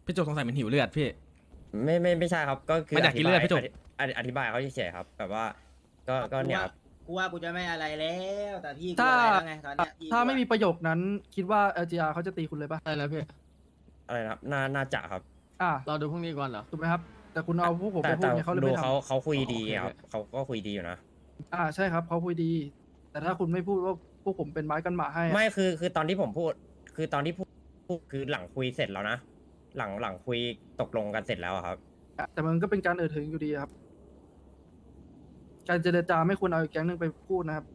พี่จุกสงสัยมันหิวเลือดพี่ไม่ใช่ครับก็คือมันอยากกินเลือดพี่จุกอธิบายเขาเฉยๆครับแบบว่าก็เนี่ยครับกูว่ากูจะไม่อะไรแล้วแต่พี่กูถ้าอะไรแล้วไงตอนเนี้ยพี่ถ้าไม่มีประโยคนั้นคิดว่า LGR เขาจะตีคุณเลยปะอะไรนะพี่อะไรนะครับน่าจะครับเราดูพรุ่งนี้ก่อนเหรอถูกไหมครับแต่คุณเอาพวกผมแต่ไปพูดเนี่ยเขาเลยดูไม่ทเขาคุยดีโอเคครับเขาก็คุยดีอยู่นะำใช่ครับเขาคุยดี แต่ถ้าคุณไม่พูดว่าพวกผมเป็นไม้กันหมาให้ไม่คือตอนที่ผมพูดคือตอนที่พูดคือหลังคุยเสร็จแล้วนะหลังคุยตกลงกันเสร็จแล้วอะครับแต่มันก็เป็นการถึงอยู่ดีครับ การเจรจาไม่ควรเอาอีกแก๊งหนึงไปพูดนะครับ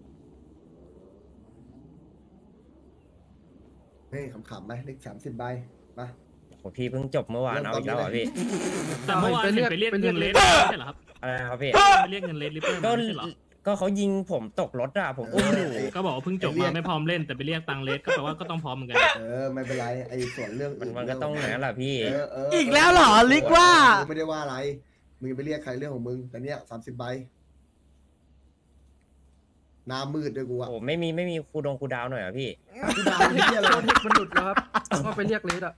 เฮ้ยขำๆไหมเลข30 ใบมาโหพี่เพิ่งจบเมื่อวานเอาอีกแล้วเหรอพี่แต่เมื่อวานเห็นไปเรียกเงินเลสไม่ใช่เหรอครับอะไรนะครับพี่ไปเรียกเงินเลสริปเปอร์ก็ไม่ใช่เหรอก็เขายิงผมตกรถอะผมอุ้มอยู่ก็บอกว่าเพิ่งจบมาไม่พร้อมเล่นแต่ไปเรียกตังเลสก็แปลว่าก็ต้องพร้อมเหมือนกันไม่เป็นไรไอ้ส่วนเรื่องมันก็ต้องอย่างนั้นแหละพี่อีกแล้วเหรอลิกว่ากูไม่ได้ว่าอะไรมึงไปเรียกใครเรื่องของมึงแต่เนี้ย30 ใบหน้ามืดด้วยกูอะโอ้ไม่มีครูดาวหน่อยเหรอพี่กูด่าไอ้เหี้ยอะไรโปรเทคมันหลุดแล้วครับก็ไปเรียกเลสอะ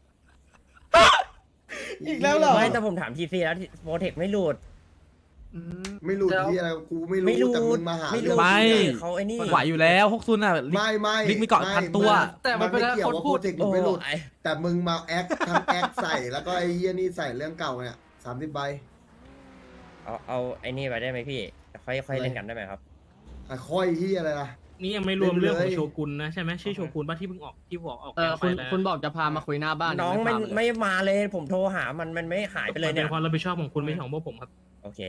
อีกแล้วเหรอไม่แต่ผมถามทีซีแล้วโปรเทคไม่หลุดไม่รู้ที่อะไรกูไม่ไม่รู้รู้แต่มึงมาหาไม่เรื่องไม่เขาไอ้นี่ไหวอยู่แล้วฮกซุนอ่ะไม่ลิกมีเกาะพันตัวแต่มันเป็นไม่เกี่ยวคนว่าพูโปดรเจกต์มึงไม่หลุดโอ้ยแต่มึงมาแอคทั้งแอคใส่แล้วก็ไอ้เหี้ยนี่ใส่เรื่องเก่าเนี่ย30 ใบเอาไอ้นี่ไปได้ไหมพี่ค่อยเล่นกันได้ไหมครับค่อยเหี้ยอะไรล่ะนี่ยังไม่รวมเรื่องของเล่นเลยโชกุนนะใช่ไหมชื่อโชกุนป่ะที่เพิ่งออกที่บอกออกคุณแล้วคุณบอกจะพามาคุยหน้าบ้านน้องพาาเลยไม่มาเลยผมโทรหามันไม่หายไปเลยมันเนี่เป็ยนความรับผิดชอบของคุณไม่ใช่ของพวกผมครับโอเค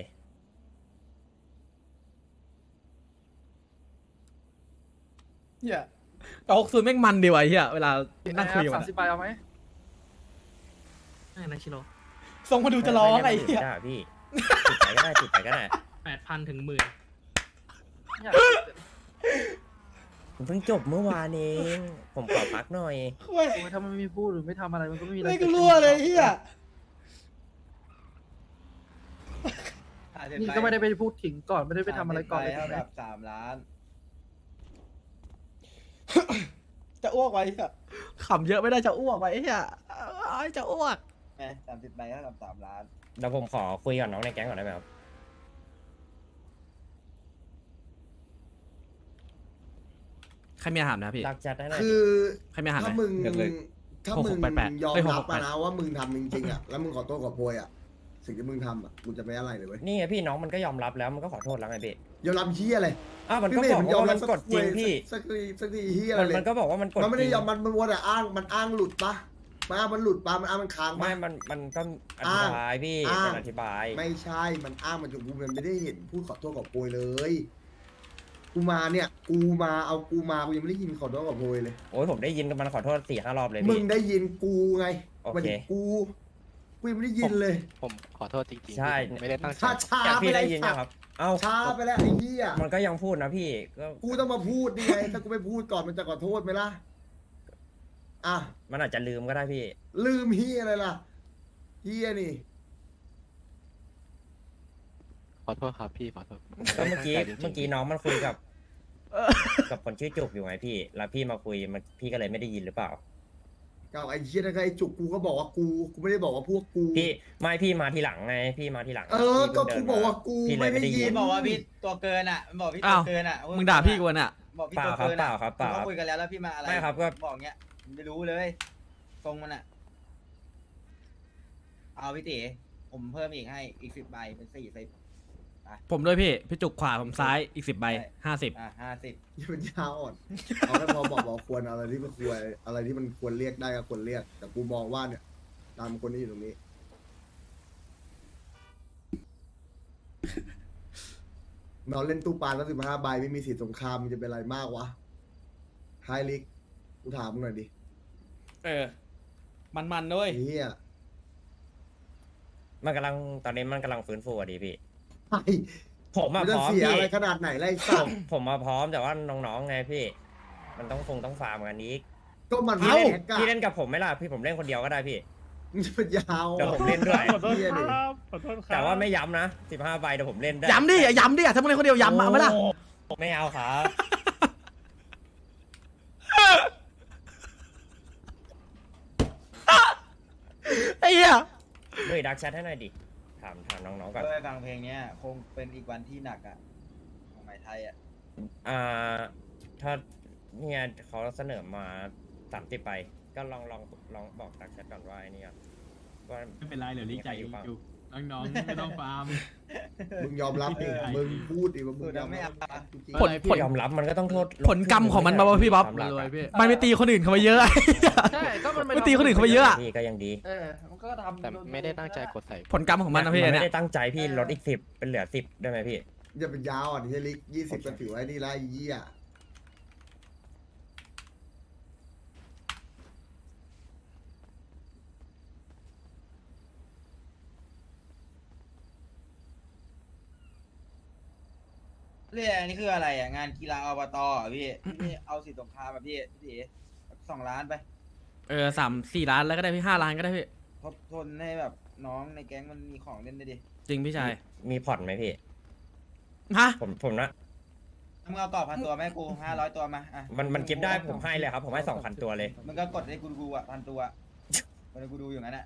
เฮียแต่ฮกซุนแม่งมันดีว่ะเฮียเวลานั่งคุยกับมัน 30 ใบเอาไหมใช่นะชิโร่ส่งมาดูจะร้องไอ้เฮียได้พี่จุดไหนก็ได้จุดไหนก็ได้ 8,000 ถึง 10,000 อยากผมเพิ่งจบเมื่อวานเองผมขอพักหน่อยโอ้ยถ้ามันไม่พูดหรือไม่ทำอะไรมันก็ไม่มีอะไรไม่ก็รั่วเลยเฮียนี่ก็ไม่ได้ไปพูดถึงก่อนไม่ได้ไปทำอะไรก่อนเลยเท่าถูกไหมกับ3 ล้านจะอ้วกไว้เฮียขำเยอะไม่ได้จะอ้วกไว้เฮียจะอ้วก 30 ใบเท่ากับ3 ล้านเดี๋ยวผมขอคุยกับน้องในแก๊งก่อนได้ไหมครับใครมีอาหารนะพี่รักจัดได้ไหมคือใครมีอาหารไหมถ้ามึงเดี๋ยวเลยถ้ามึง 6688 ยอมเอ้ยรับมา 668 นะว่ามึงทำจริงๆอ่ะแล้วมึงขอโทษขอโพยอ่ะสิ่งที่มึงทำอ่ะกูจะไม่อะไรเลยเว้ยนี่ไงพี่น้องมันก็ยอมรับแล้วมันก็ขอโทษแล้วไงพี่ยอมรับเฮียอะไรอ้าวมันก็พี่บอกยอมว่ารัมับนกดจริงพี่สักทีเฮียอะไรเลยมันก็บอกว่ามันกดมันไม่ได้จริงยอมมันวนแต่อ้างมันอ้างหลุดปะมันอ้างมันหลุดปะมันอ้างมันค้างไม่ปะมันก็อธิบายพี่อ้างมันอธิบายไม่ใช่มันอ้างมันจนกูมันไม่ได้เห็นพูดขอโทษขอโพยเลยกูมาเนี่ยกูมาเอากูมากูยังไม่ได้ยินขอโทษขอโพยเลยโอ้ยผมได้ยินมันขอโทษ4-5 รอบเลยมึพี่งได้ยินกูไงโอเคหมายถึงกูยังไม่ได้ยินเลยผมขอโทษจริงๆใช่ผมไม่ได้ตั้งใจช้าแต่ไปพี่แล้ได้วยินนะครับ เอ้าช้าไปแล้วไอ้เหี้ยมันก็ยังพูดนะพี่ก็กูต้องมาพูดนี่ไงถ้ากูไม่พูดก่อนมันจะขอโทษไหมล่ะอ่ะมันอาจจะลืมก็ได้พี่ลืมเหี้ยอะไรล่ะเหี้ยนี่ขอโทษครับพี่ขอโทษก็เมื่อกี้ตั้งใจจริงๆเมื่อกี้น้องมันคุยกับคนชื่อจุกอยู่ไงพี่ แล้วพี่มาคุยมันพี่ก็เลยไม่ได้ยินหรือเปล่าก็ไอ้เหี้ยนั่นก็ไอ้จุกกูก็บอกว่ากูไม่ได้บอกว่าพวกกูพี่มาทีหลังไงพี่มาทีหลังก็พี่เพิ่งเดินกูบอกว่ากูพี่เลยไม่ได้ยิไม่ได้ยินบอกว่าพี่ตัวเกินอ่ะมันบอกพี่ตัวเกินอ่ะมึงด่าพี่กูน่ะบอกพี่ตัวเกินเปล่าครับเปล่าก็คุยกันแล้วพี่มาอะไรไม่ครับก็บอกเงี้ยไม่รู้เลยทรงมันอ่ะเอาพี่ตีผมเพิ่มอีกให้อีก10 ใบเป็น40 ผมด้วยพี่จุกขวาผมซ้ายอีก10 ใบ 50 50 อย่าเป็นยาอ่อนเอาแค่พอบอกควรอะไรที่มันควรอะไรที่มันควรเรียกได้ก็ควรเรียก แต่กูมองว่าเนี่ยตามคนที่อยู่ตรงนี้ นอนเล่นตู้ปลาแล้ว15 ใบไม่มีสิทธิสงครามมันจะเป็นอะไรมากวะไฮลิกกูถามมึงหน่อยดิมันด้วยเฮียมันกำลังตอนนี้มันกำลังฟื้นฟูอะดีพี่ไอ้ผมมามันพจะร้อมเสียพี่อะไรขนาดไหนไล่สัตว์ผมมาพร้อมแต่ว่าน้องๆไงพี่ มันต้องฟาร์มกันนี้ก็มันพี่ไม่เล่นแอกอะพี่เล่นกับผมไหมล่ะพี่ผมเล่นคนเดียวก็ได้พี่มึงจะเป็นยาวเดี๋ยวผมเล่นด้วยขอโทษเฮียคดิรับขอโทษครับแต่ว่าไม่ย้ำนะ15 ใบเดี๋ยวผมเล่นได้ย้ำดิถ้ามึงเล่นคนเดียวย้ำเอาไหมล่ะโอ้ไม่เอาครับไอ้เหี้ยด้วยดักแชทให้หน่อยดิถามน้องๆก่อนเพื่อฟังเพลงเนี้ยคงเป็นอีกวันที่หนักอ่ะของไหมไทยอ่ะถ้าเนี่ยเขาเสนอมา30ไป ก็ลองบอกดักแชทก่อนว่าไอ้นี่ครับว่าไม่เป็นไรเดี๋ยวลิกใจอยู่เปล่าอยู่น้องๆไม่ต้องฟาร์มมึงยอมรับดิมึงพูดดิว่ามึงยอมรับจริงผลผลยอมรับมันก็ต้องโทษผลกรรมของมันมาว่าพี่บ๊อบตามหลักอะมันไปตีคนอื่นเขาไปเยอะใช่ก็มันไม่ตีคนอื่นเขาไปเยอะอะพี่ก็ยังดีมันก็ทำแต่ไม่ได้ตั้งใจกดใส่ผลกรรมของมันนะพี่ไม่เนี่ยได้ตั้งใจพี่ลดอีก10เป็นเหลือ10ได้ไหมพี่อย่าเป็นยาวอ่ะนี่ลิก20ก็ถือไว้นี่ละไอ้เหี้ยเรื่องอันนี้คืออะไรอ่ะงานกีฬาอบตอ่ะพี่นี่เอาสิทธิ์สงครามแบบพี่2 ล้านไป 3-4 ล้านแล้วก็ได้พี่5 ล้านก็ได้พี่ทบทนให้แบบน้องในแก๊งมันมีของเล่นได้ดิจริงพี่ชายมีผ่อนไหมพี่ฮะผมนะมึงเอากรอบ1,000 ตัวไหมกู500 ตัวมาอ่ะมันเก็บได้ผมให้เลยครับ ผมให้ 2,000 ตัวเลยมึงก็กดให้กูอ่ะ1,000 ตัวมันกูดูอย่างนั้นอ่ะ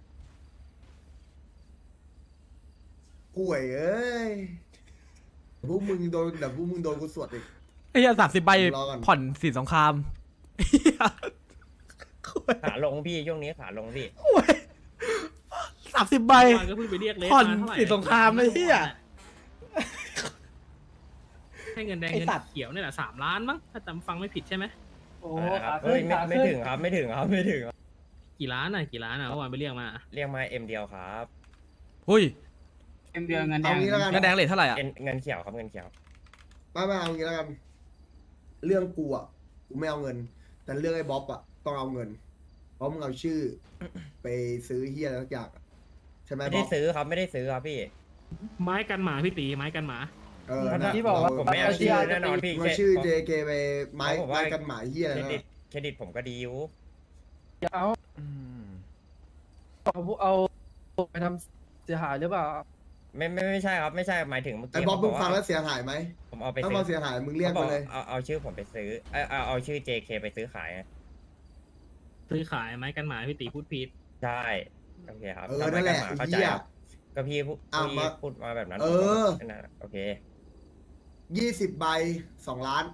ป่วยเอ้ยพวกมึงโดนแต่พวกมึงโดนกูสวดอีกไอ้เหี้ย30 ใบรอก่อนผ่อนสินสงครามขาลงพี่ช่วงนี้ขาลงพี่ 30 ใบเมื่อวานก็เพิ่งไปเรียกเลสผ่อนมาเท่าไหร่สินสงครามไอ้เหี้ยให้เงินแดงไอ้เงินสัตว์เขียวเนี่ยแหละ3 ล้านมั้งถ้าจำฟังไม่ผิดใช่ไหมโอ้เฮ้ยไม่ถึงครับไม่ถึงครับไม่ถึงกี่ล้านอ่ะเมื่อวานไปเรียกมาเรียกมาเอ็มเดียวครับหุ้ยเดือนเงินแดเอางงี้แล้วกันเงินแดงเลทเท่าไหร่อ่ะเงินเขียวครับเงินเขียวไม่เอางี้แล้วกัน เรื่องกูอ่ะกูไม่เอาเงิน แต่เรื่องไอ้บ๊อบอ่ะต้องเอาเงิน เพราะมึงเอาชื่อ ไปซื้อเฮียอะไรสักอย่างอะใช่ไหมไม่บ๊ได้อบซื้อครับไม่ได้ซื้อครับพี่ไม้กันหมาพี่ตีไม้กันหมาเออถ้านะที่บอกว่าผมไม่เอาชื่อแน่นอนพี่มึงเอาชื่อ JK ไปไม้เพราะผมว่าไม้กันหมาเฮียอะไรเครดิตผมก็ดีอยู่เอาไปทำเสียหายหรือเปล่าไม่ใช่ครับไม่ใช่หมายถึงเมื่อไอ้กี้บ๊อบมึงผมฟังว่าแล้วเสียหายไหมผมเอาไปถ้าซื้มัอนเสียหายมึงเรียกบอมาเลยเอาชื่อผมไปซื้อเอาชื่อ JK ไปซื้อขายไงซื้อขายไม้กันหมาพี่ตีพูดผิดใช่โอเคครับเออนั่นแหละเข้าใจเฮียครับก็พี่พูดมาแบบนั้นเออนั่นน่ะโอเค 20 ใบ 2 ล้าน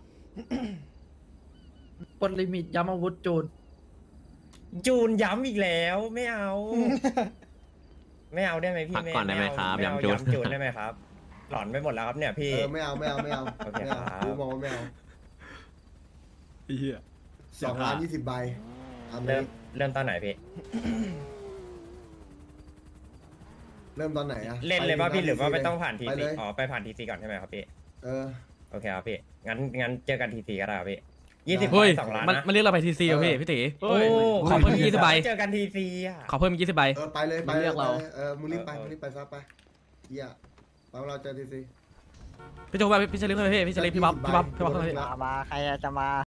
ปลดลิมิตย้ำอาวุธจูนจูนย้ำอีกแล้วไม่เอา ไม่เอาได้ไหมพี่พักก่อนได้ไหมครับไม่เอาย้ำจูนย้ำจูนได้ไหมครับ หลอนไปหมดแล้วครับเนี่ยพี่เออไม่เอาโอเคไม่เอาครับกูมองว่าไม่เอาเหี้ย 2 ล้าน 20 ใบทำเลเริ่ยมเริ่มตอนไหนพี่เริ่มตอนไหนอะเล่นเลยป่ะพี่หรือว่าไม่ต้องผ่านทีไปซีเลยอ๋อไปผ่านทีซีก่อนใช่ไหมครับพี่เออโอเคครับพี่งั้นเจอกันทีซีก็ได้ครับพี่20 เฮ้ยใบ2 ล้านมันนะมันเรียกเราไปทีซีอ่ะพี่เออพี่ตีโอ้ขอเพิ่ม20 ใบเจอกันทีซีอ่ะขอเพิ่มอีก20 ใบเออไปเลยไปมึงเรียกเราเออมึงรีบไปซะไปเฮียไปเราเจอทีซีพี่โจว่าพี่ชลิปให้พี่ชลิปพี่บ๊อบ 20 พี่บ๊อบใบให้ละมาใครจะมา